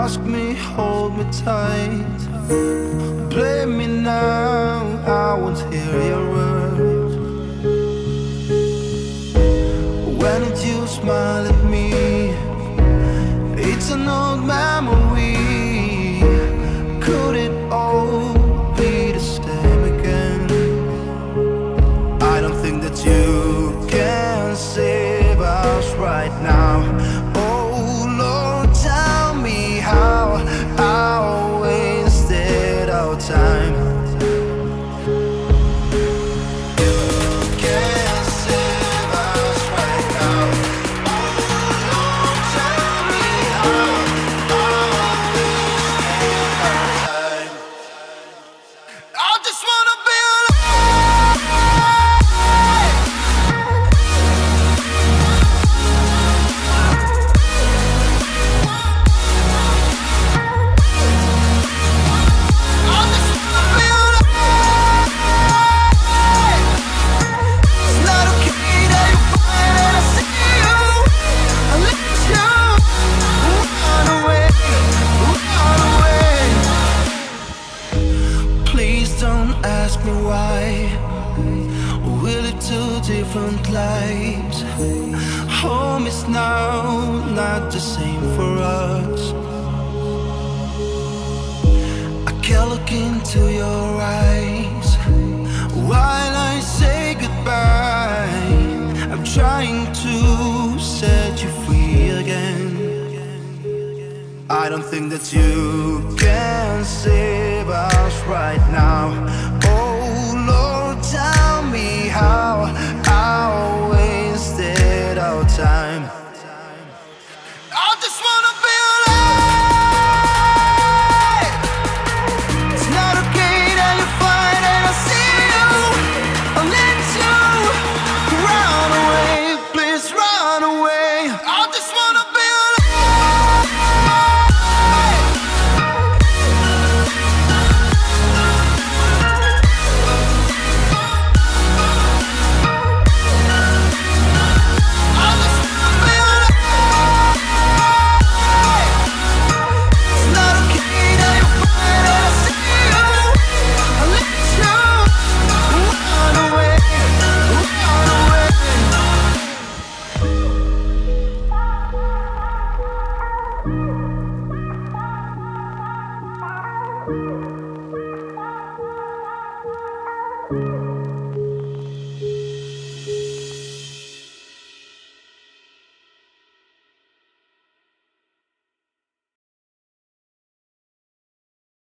ask me, hold me tight. Blame me now, I won't hear your words. When did you smile at me? It's an old memory. Could it all be the same again? I don't think that you can save us right now. Oh Lord, tell me how I wasted our time. Ask me why. We live two different lives. Home is now not the same for us. I can't look into your eyes while I say goodbye. I'm trying to set you free again. I don't think that you can save us right now. Oh Lord, tell me how I wasted our time. I just wanna be alive. It's not okay that you fight and I see you. I'll let you run away, please run away. I just wanna be alive. You